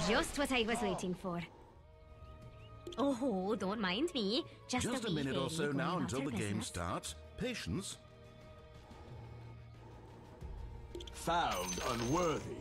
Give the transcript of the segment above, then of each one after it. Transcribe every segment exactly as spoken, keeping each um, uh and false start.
Just what I was waiting for. Oh, don't mind me. Just, Just a, a wee minute or thing so going now about until our the game business. starts. Patience. Found unworthy.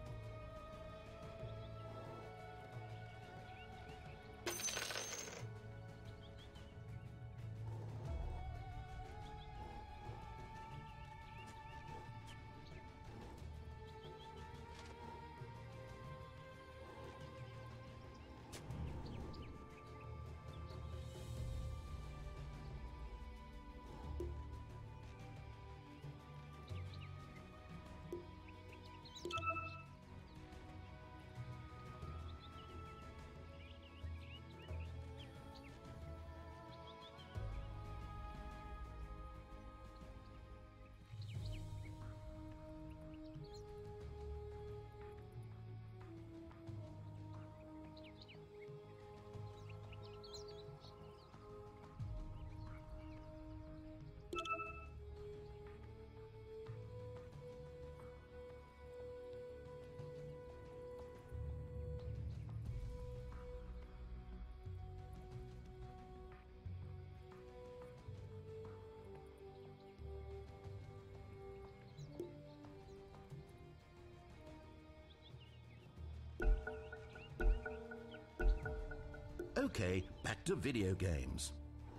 Okay, back to video games.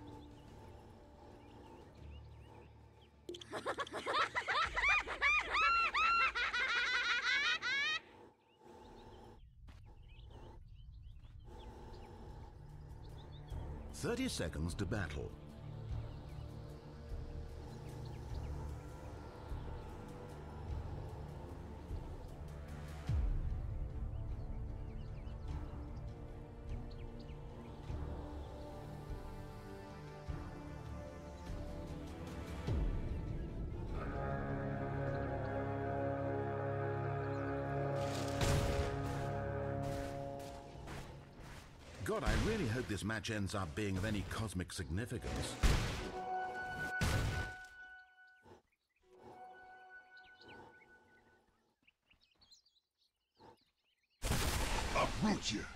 Thirty seconds to battle. God, I really hope this match ends up being of any cosmic significance. Uproot you!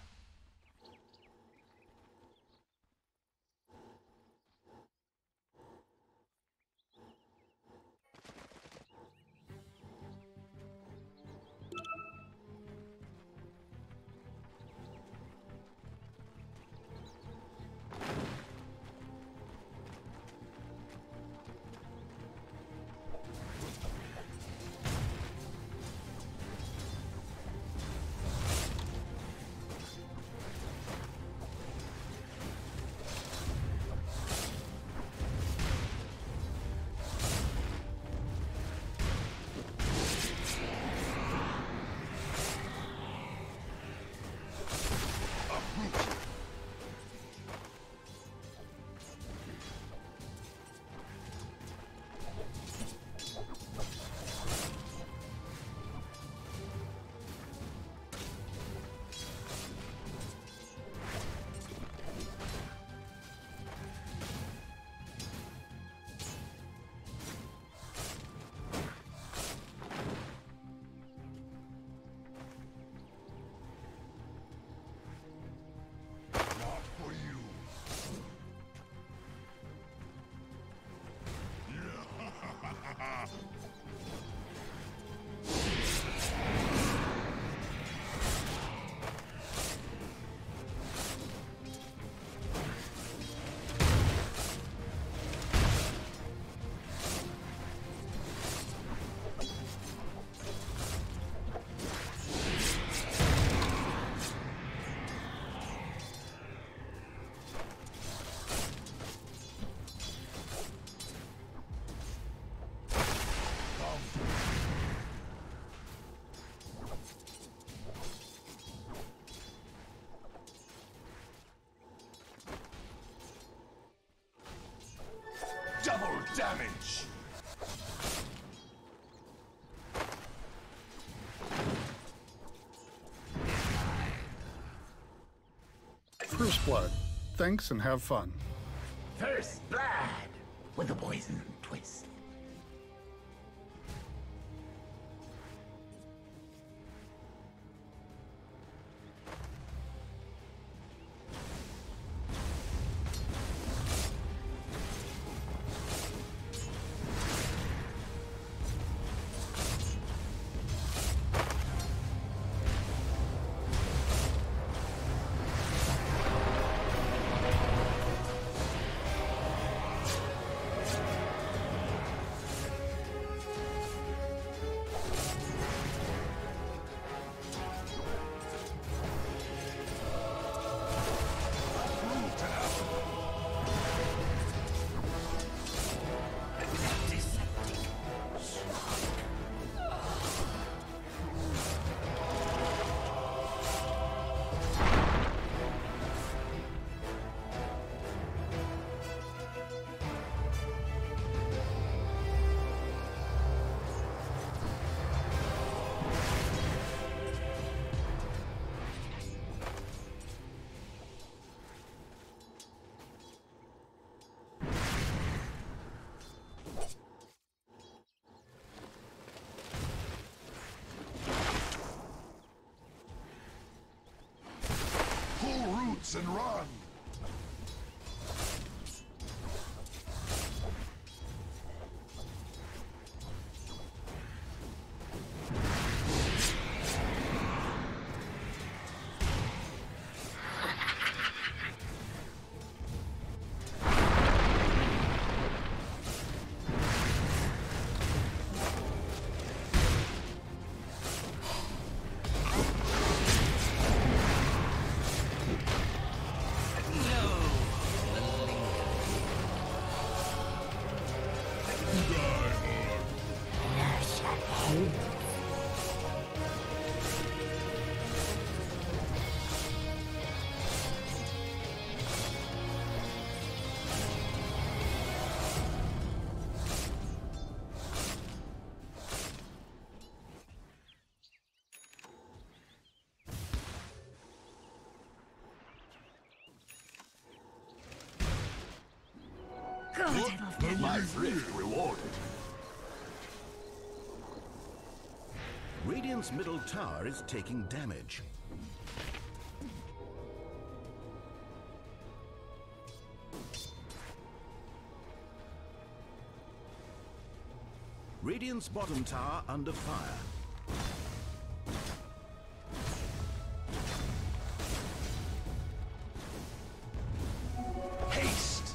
Double damage! First blood. Thanks and have fun. First blood with a poison twist. Pounce and run! God, I love that. My thrift rewarded. Radiant's middle tower is taking damage. Radiant's bottom tower under fire. Haste!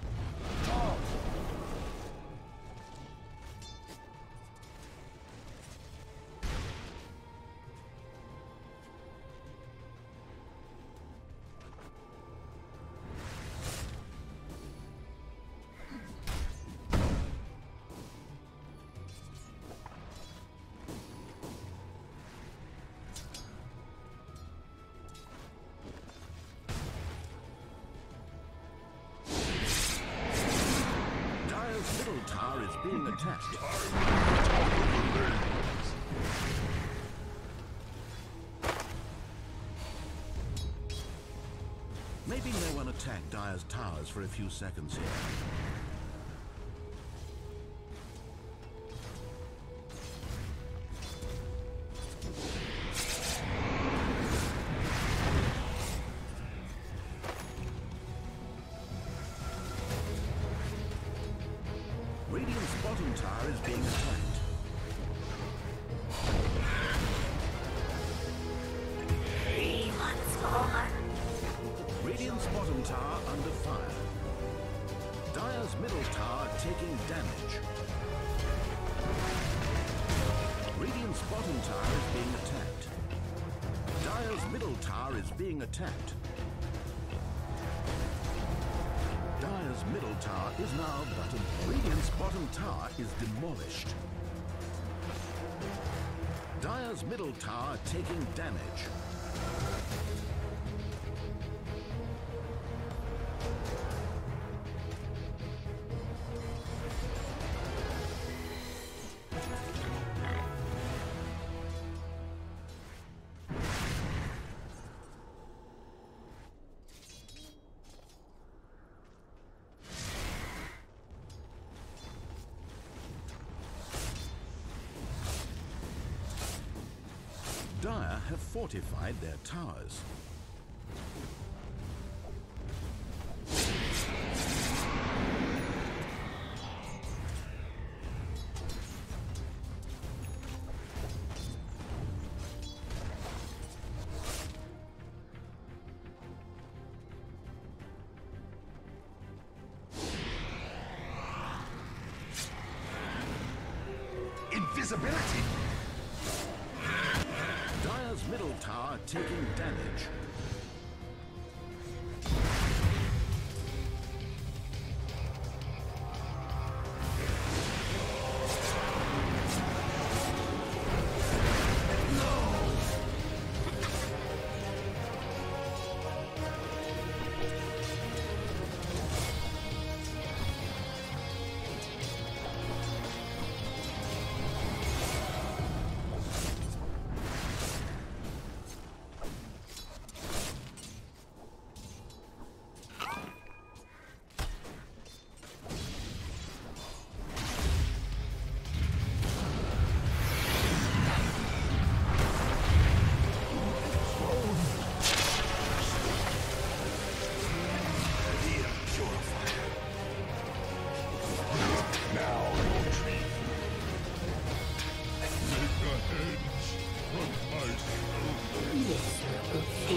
Middle tower is being attacked. Maybe no one attacked Dire's towers for a few seconds here. Radiant's bottom tower is being attacked. Three months more. Radiant's bottom tower under fire. Dire's middle tower taking damage. Radiant's bottom tower is being attacked. Dire's middle tower is being attacked. Dire's middle tower is now bottom. Radiant's bottom tower is demolished. Dire's middle tower taking damage. Dire have fortified their towers. Invisibility! Dire's middle tower taking damage.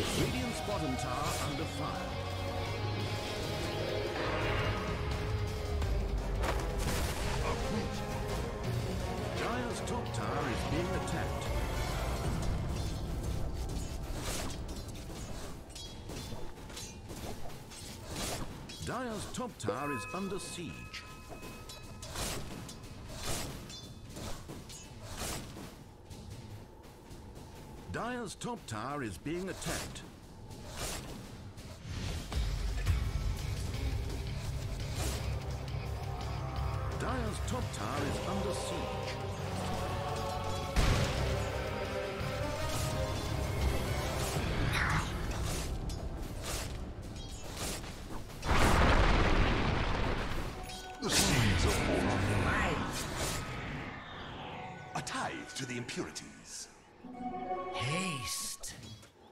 Radiant's bottom tower under fire. Dire's top tower is being attacked. Dire's top tower is under siege. Dire's top tower is being attacked. Dire's top tower is under siege. The seeds of war. A tithe to the impurities. Haste.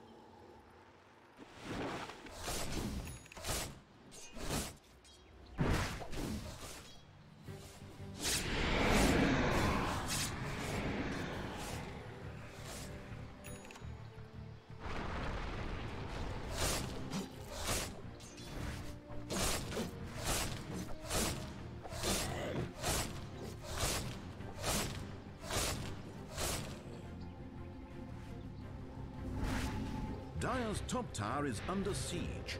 Dire's top tower is under siege.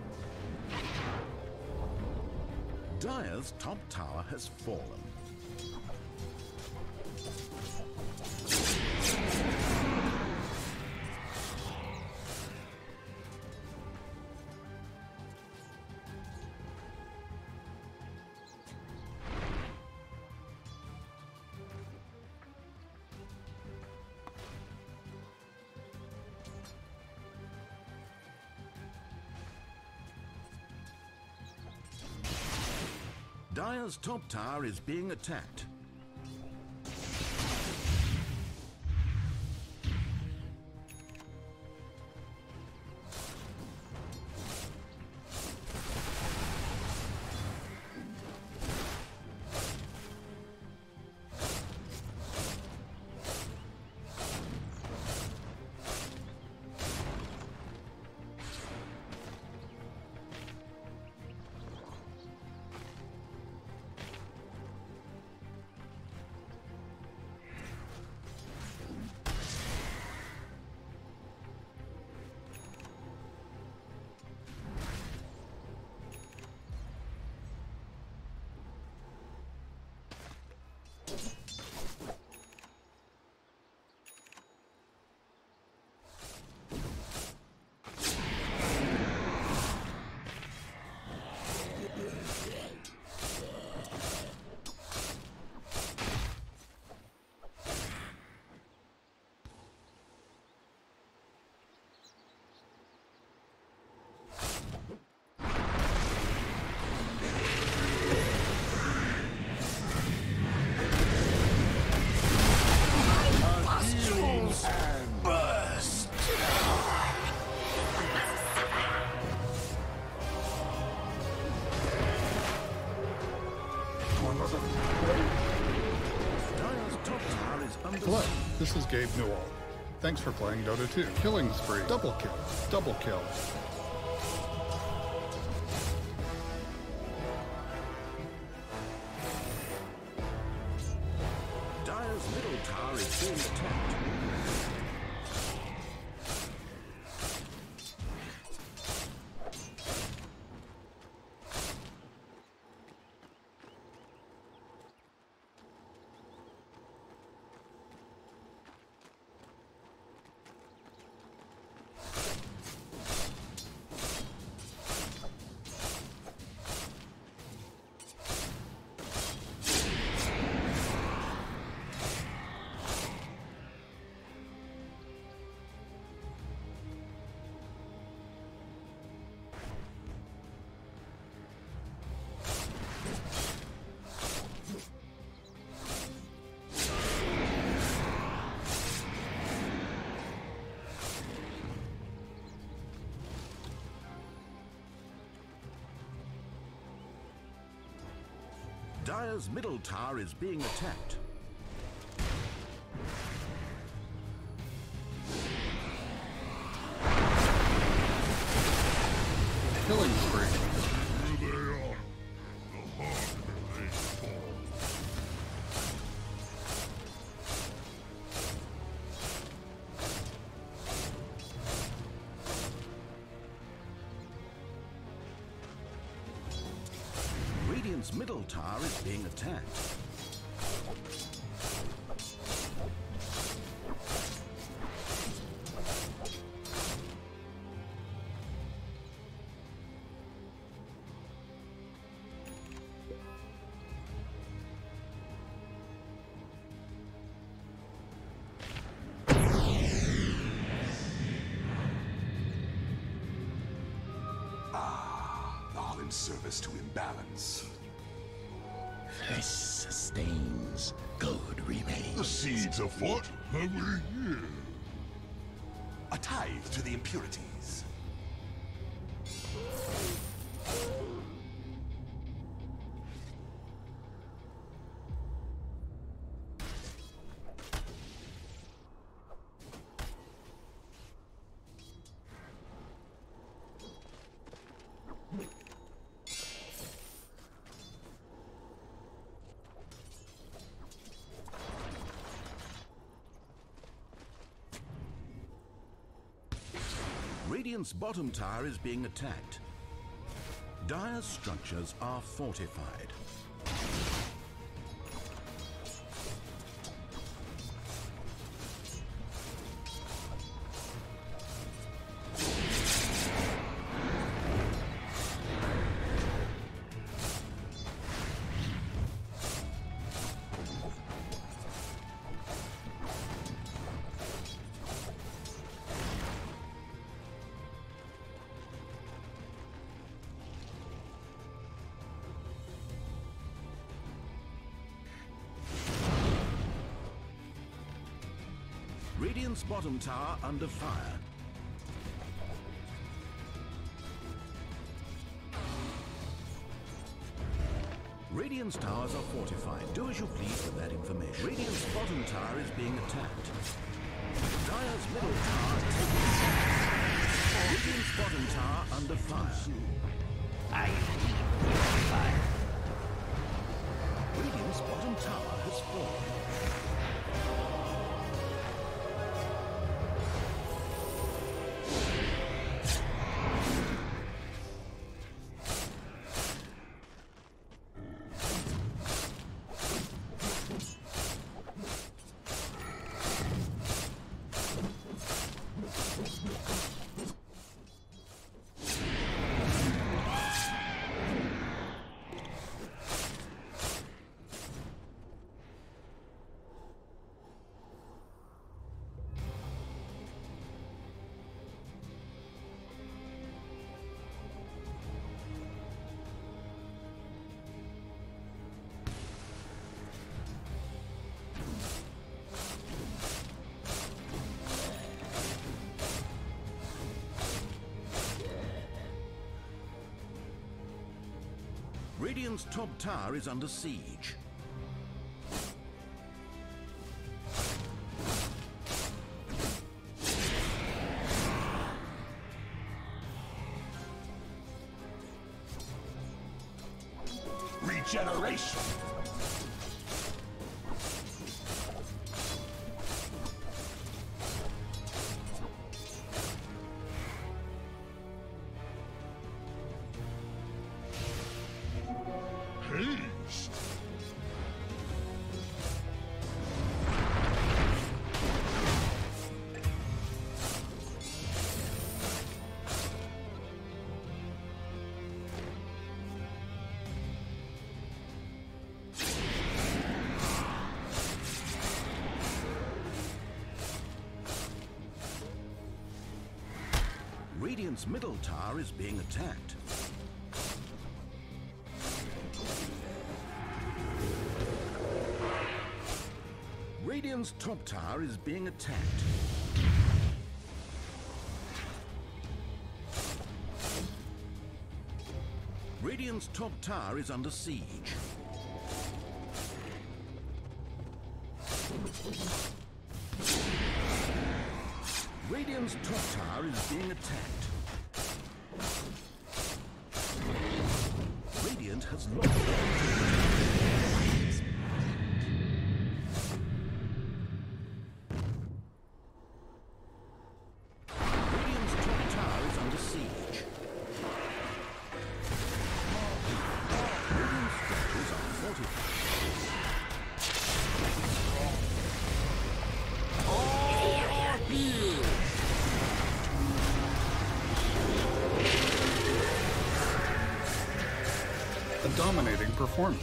Dire's top tower has fallen. Dire's top tower is being attacked. Hello, this is Gabe Newell. Thanks for playing Dota two. Killing spree. Double kill. Double kill. Dire's middle tower is being attacked. Dire's middle tower is being attacked. killing spree. Here they are. The harder they fall. Radiant's middle tower is being attacked. All in service to imbalance. This sustains, good remains. The seeds of what have we here? A tithe to the impurities. Radiant's bottom tower is being attacked. Dire's structures are fortified. Radiant's bottom tower under fire. Radiant's towers are fortified. Do as you please with that information. Radiant's bottom tower is being attacked. Dire's middle tower taken. Radiant's bottom tower under fire. I leave fire. Radiant's bottom tower has fallen. Radiant's top tower is under siege. Regeneration. Haste. Radiant's middle tower is being attacked. Radiant's top tower is being attacked. Radiant's top tower is under siege. Radiant's top tower is being attacked. Radiant has lost. Radiant's top tower is under siege. Radiant's structures are fortified. A dominating performance.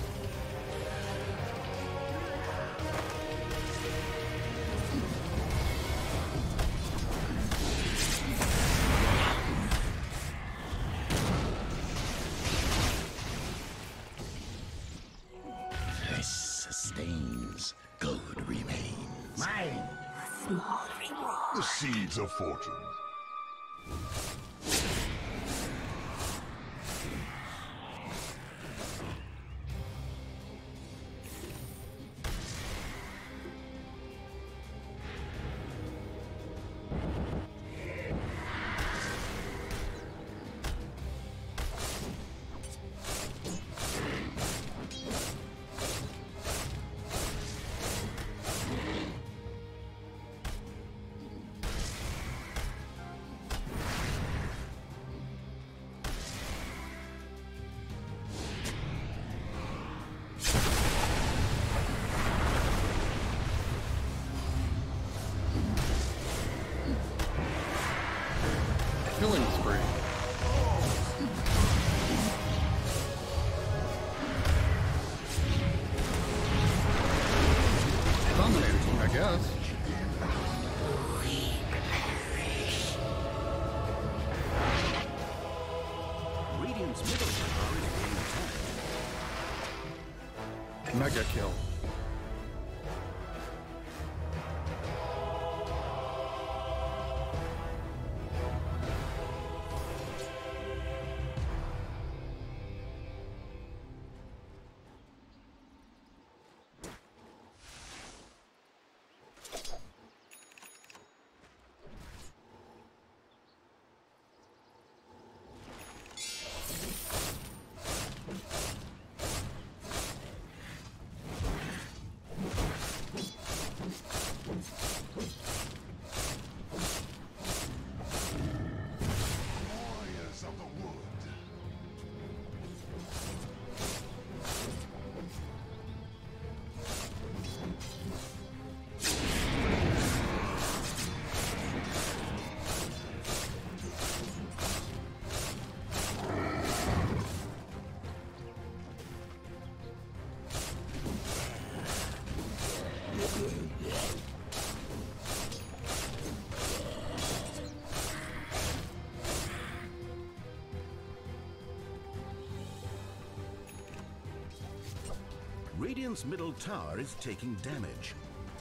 This sustains. Good remains. Mine. Small reward. The seeds of fortune. Killing spree. Dominating, I guess. Radiant's middle tower is being attacked. Mega kill. Warriors of the wood. Radiant's middle tower is taking damage.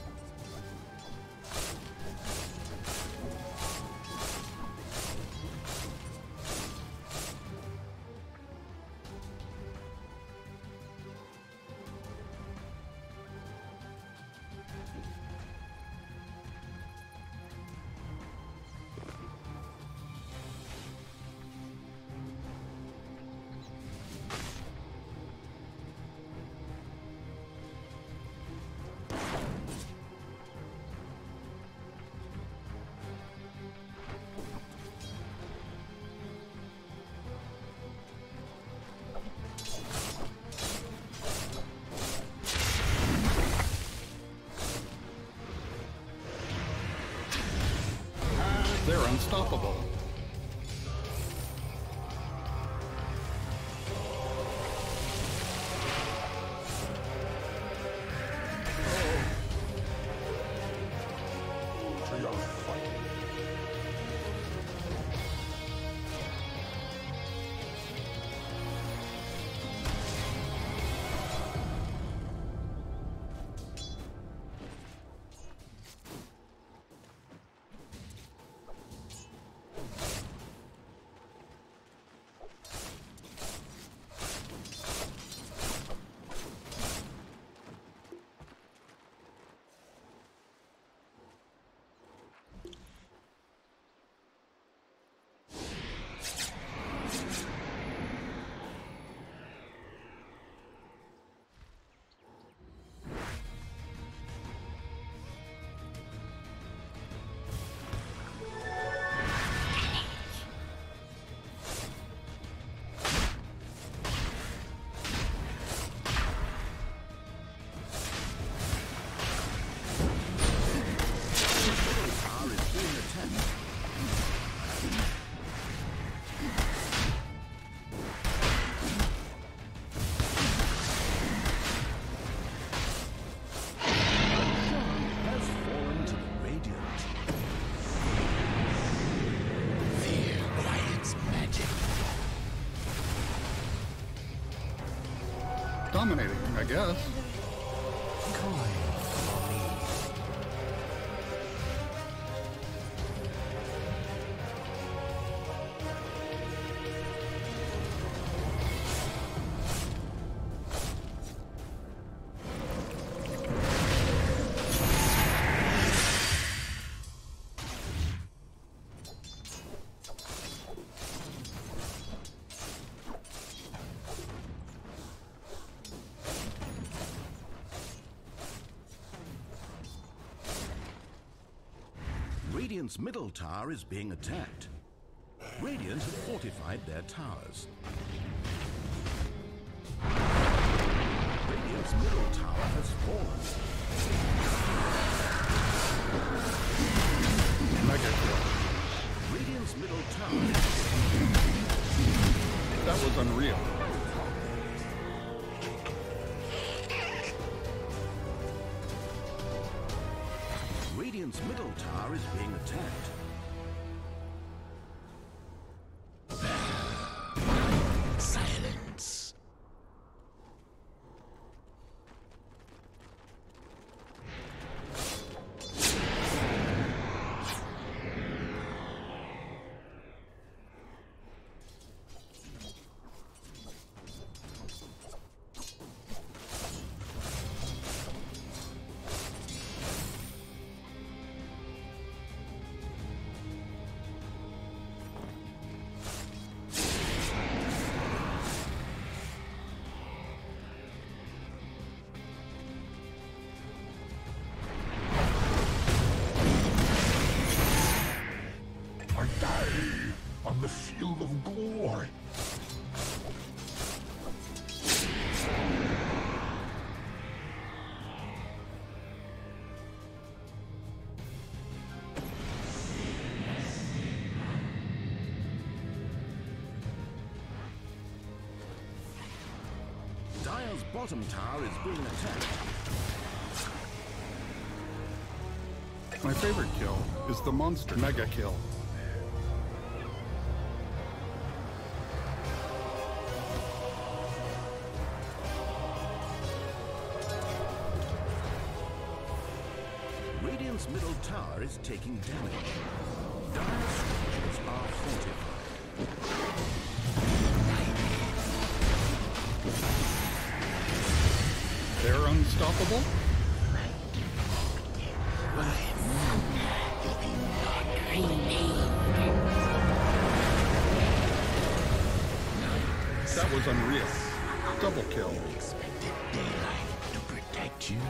They're unstoppable. dominating, I guess. Radiant's middle tower is being attacked. Radiant have fortified their towers. Radiant's middle tower has fallen. Mega kill. Radiant's middle tower. That was unreal. Radiant's middle tower is being attacked. Silence. On the field of glory. Dire's bottom tower is being attacked. My favorite kill is the monster mega kill. Radiant's middle tower is taking damage. Dire's structures are fortified. They're unstoppable? That was unreal. Double kill. Expected daylight to protect you.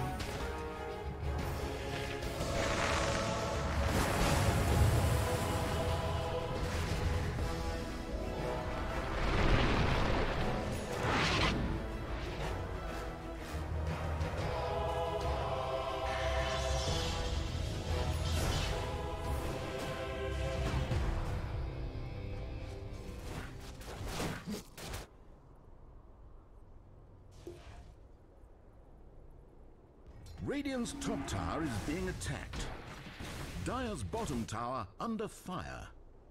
Radiant's top tower is being attacked. Dire's bottom tower under fire.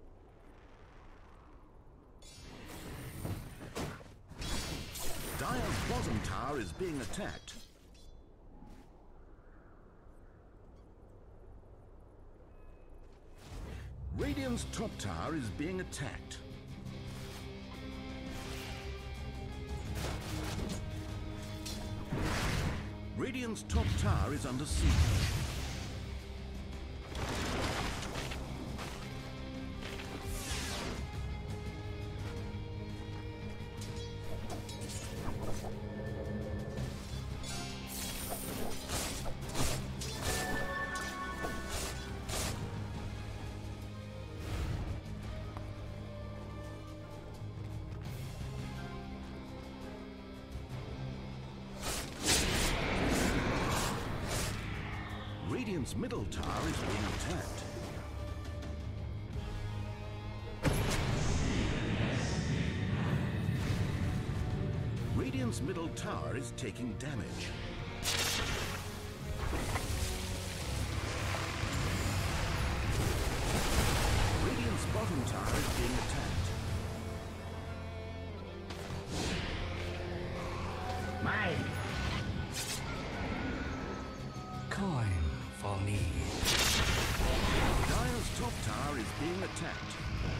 Dire's bottom tower is being attacked. Radiant's top tower is being attacked. Radiant's top tower is under siege. Radiant's middle tower is being attacked. Radiant's middle tower is taking damage. Radiant's bottom tower is being attacked. My being attacked.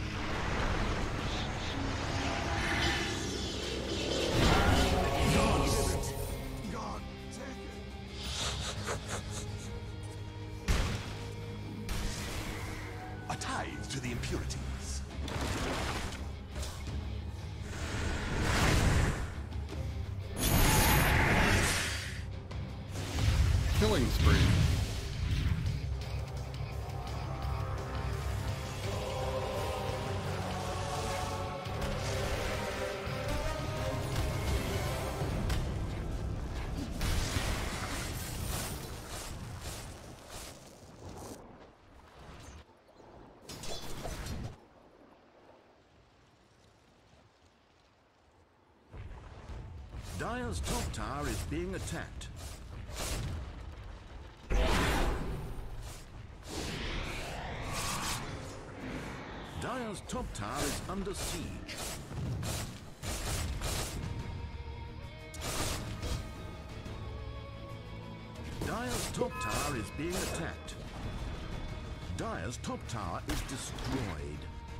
God, take it. A tithe to the impurities. Killing spree. Dire's top tower is being attacked. Dire's top tower is under siege. Dire's top tower is being attacked. Dire's top tower is destroyed.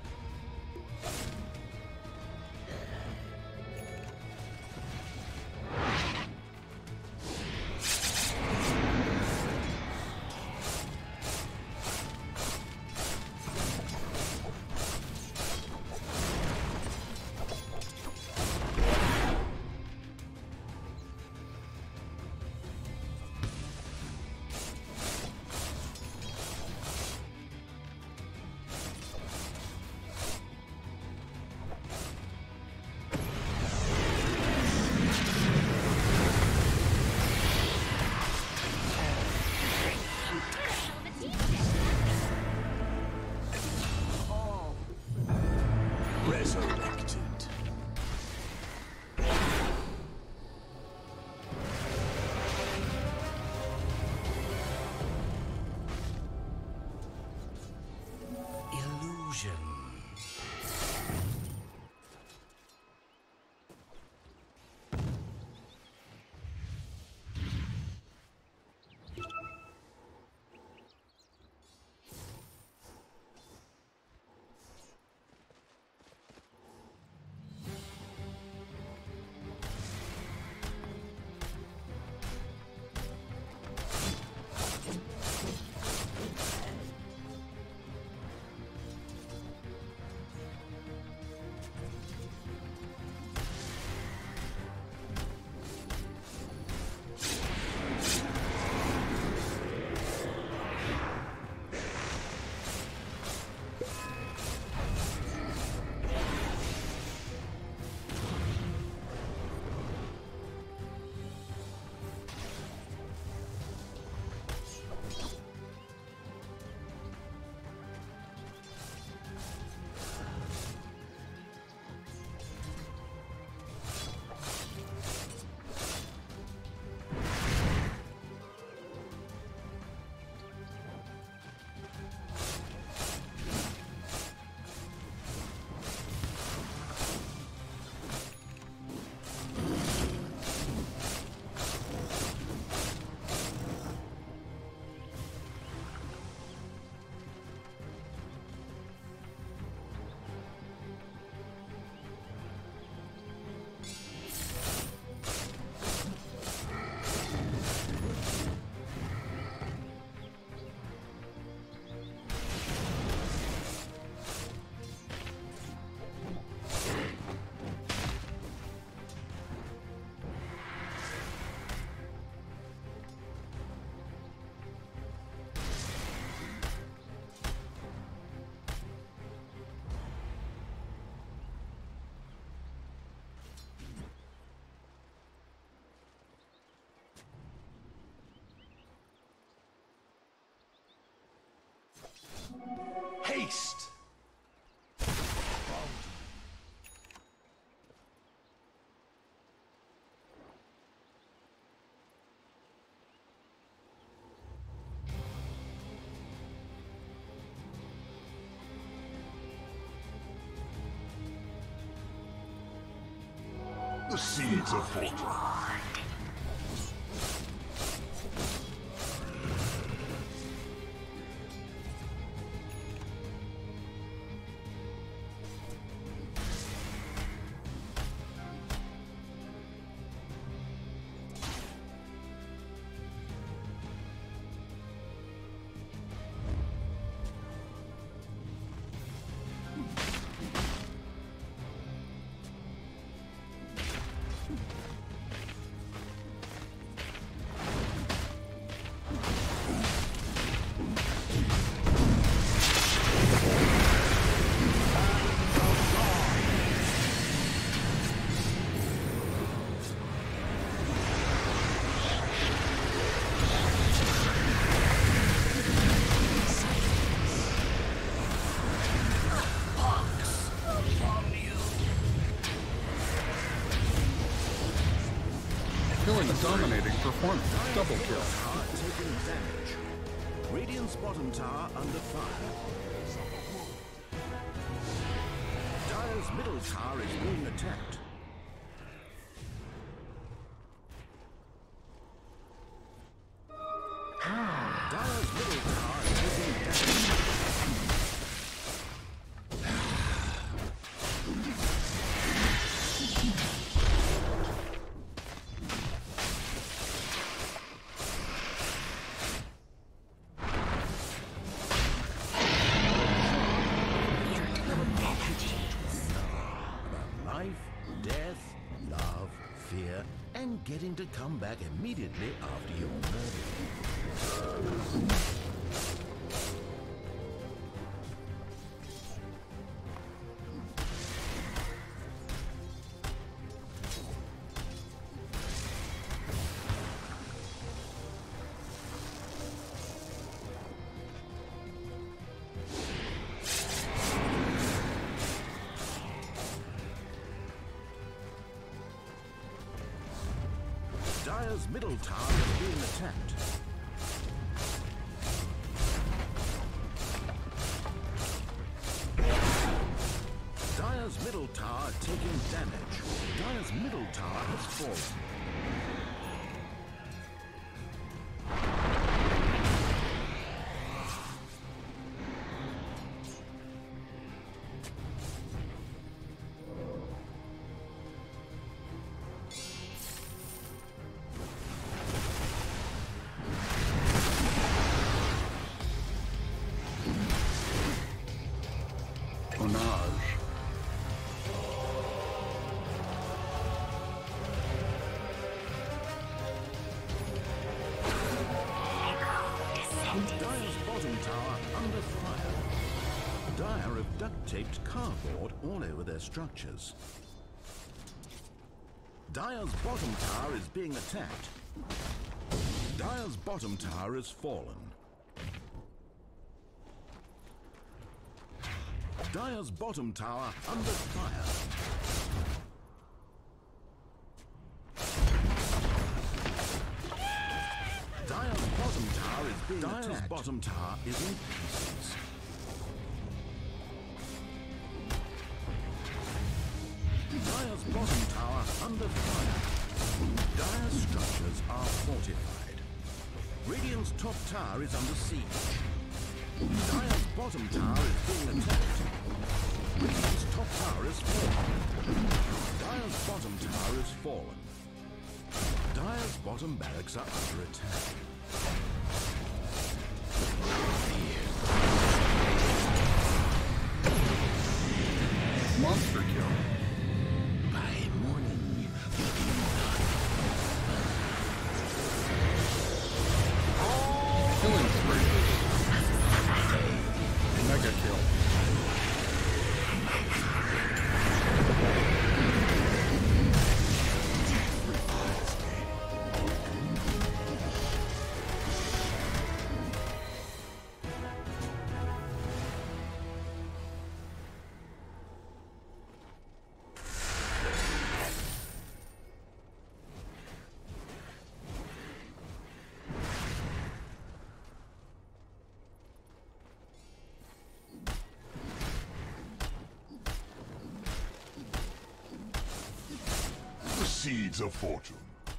Resurrected. Illusion. Haste! The seeds of fortune. A dominating performance. Double kill. Tower taking damage. Radiant's bottom tower under fire. Dire's middle tower is being attacked. Dire's middle tower is taking damage. Getting to come back immediately after your murder. Dire's middle tower is being attacked. Dire's middle tower taking damage. Dire's middle tower has fallen. Duct-taped cardboard all over their structures. Dire's bottom tower is being attacked. Dire's bottom tower has fallen. Dire's bottom tower under fire. Dire's bottom tower is being Dire's attacked. Bottom tower is in pieces. Dire's bottom tower under fire. Dire's structures are fortified. Radiant's top tower is under siege. Dire's bottom tower is being attacked. Radiant's top tower is fallen. Dire's bottom tower is fallen. Dire's bottom barracks are under attack. Monster kill. Killing spree. Mega kill. Seeds of fortune.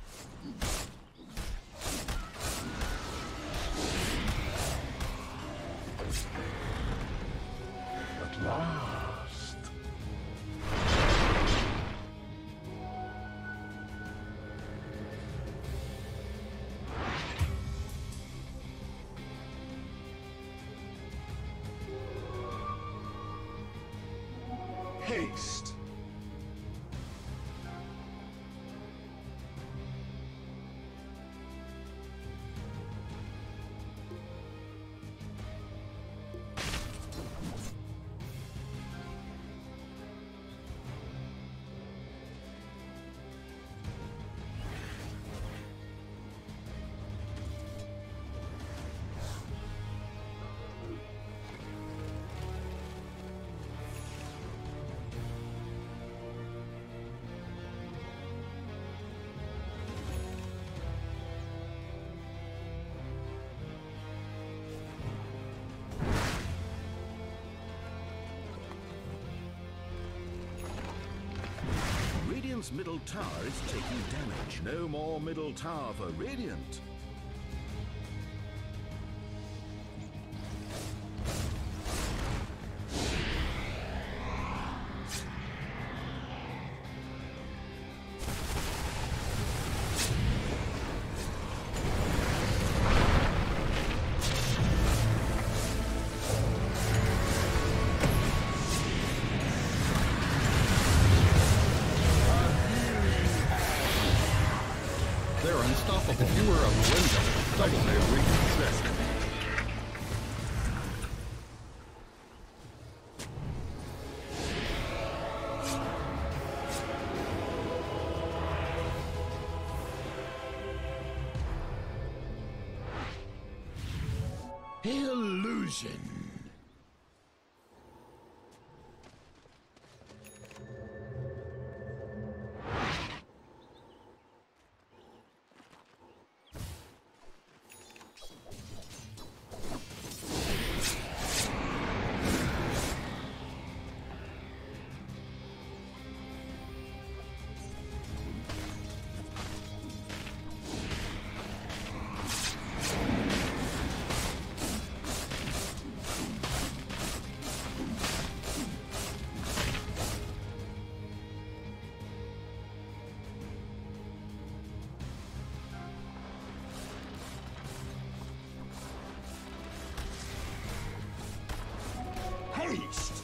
At last. Haste. Radiant's middle tower is taking damage. No more middle tower for Radiant. They're unstoppable. If you were a window, double their weakness. Illusion. Haste!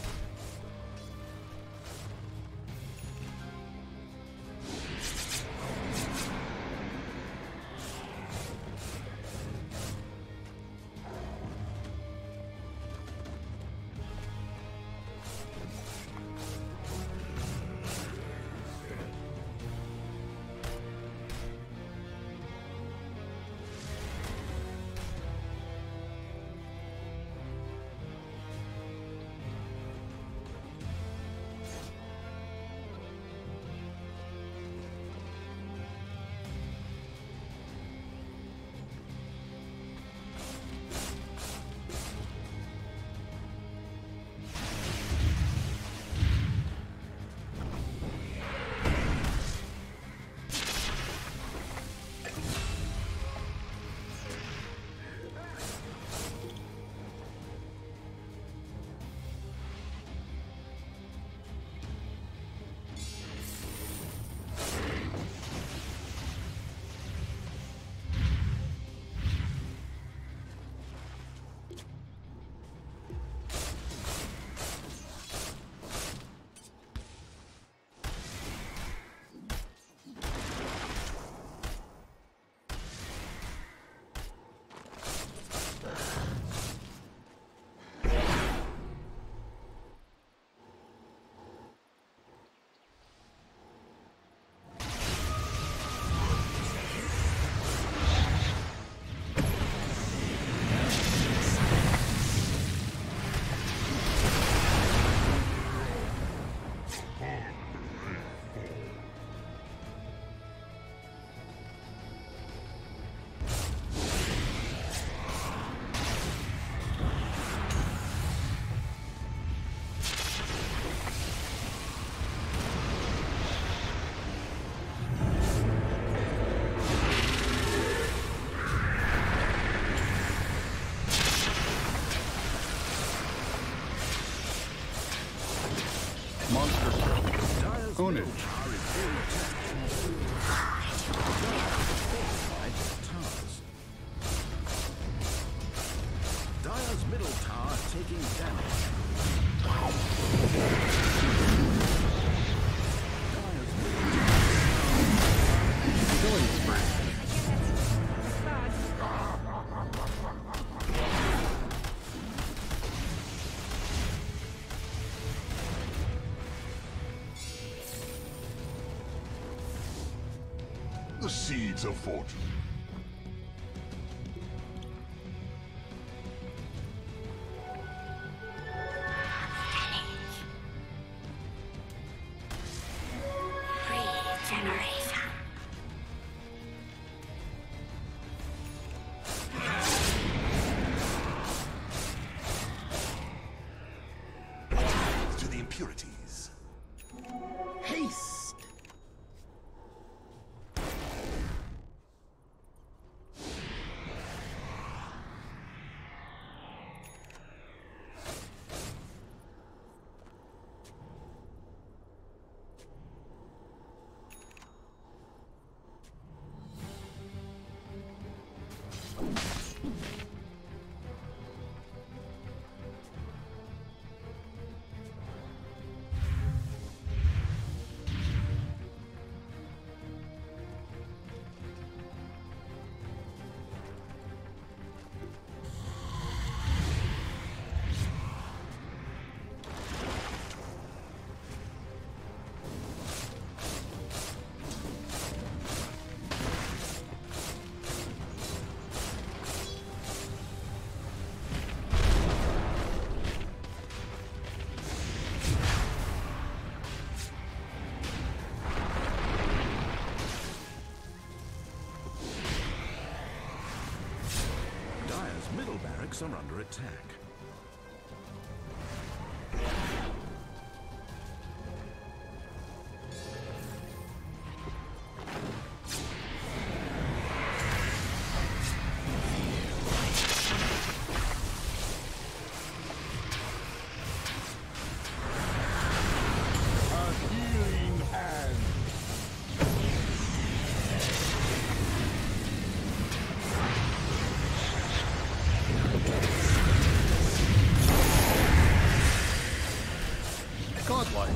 Monster kill. Ownage. Dire's middle tower taking damage. Killing spree. The seeds of fortune. Regeneration. To the impurities. Haste! barracks are under attack. Godlike.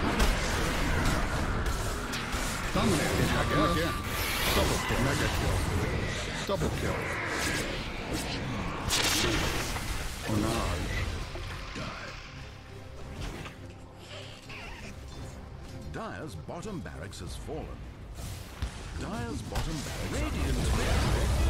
Dominating, I guess. Again. Double kill. Mega kill. Double kill. Onage. Dire's bottom barracks has fallen. Dire's bottom barracks... Radiant's